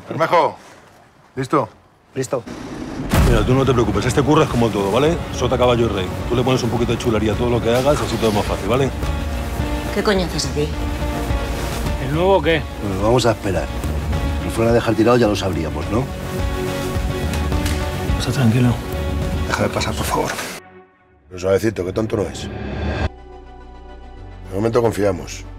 Bermejo, ¿listo? Listo. Mira, tú no te preocupes, este curro es como todo, ¿vale? Sota, caballo y rey. Tú le pones un poquito de chulería a todo lo que hagas, así todo es más fácil, ¿vale? ¿Qué coño haces aquí? ¿El nuevo o qué? Bueno, vamos a esperar. Si nos fueran a dejar tirado ya lo sabríamos, ¿no? Está tranquilo. Déjame pasar, por favor. Pero suavecito, que tonto no es. De momento confiamos.